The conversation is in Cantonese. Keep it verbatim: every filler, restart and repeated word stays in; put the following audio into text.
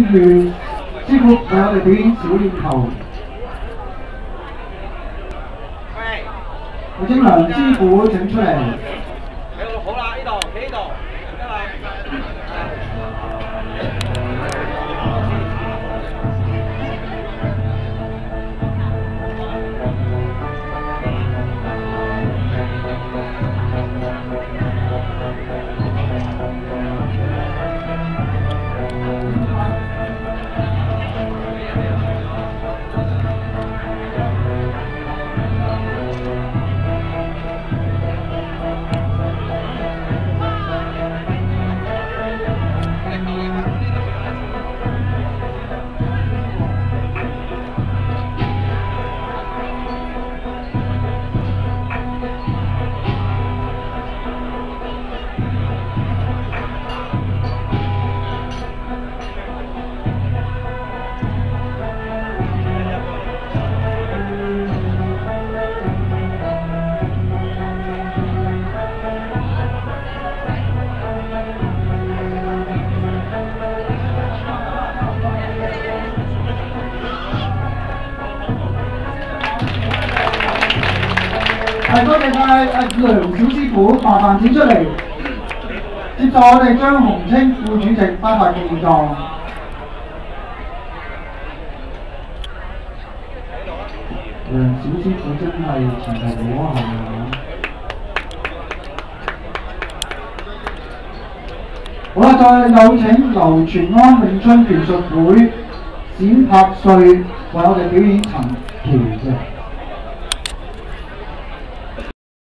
住師傅為我哋表演小念頭。我將梁師傅請出嚟。 好啦，呢度企呢度，得啦。係多謝晒阿梁小師傅，麻煩請出嚟。接受我哋張鴻清副主席頒發敬狀。梁小師傅真係前頭摸後摸。好啦，再有請劉全安詠春拳術會冼柏瑞為我哋表演陳橋嘅。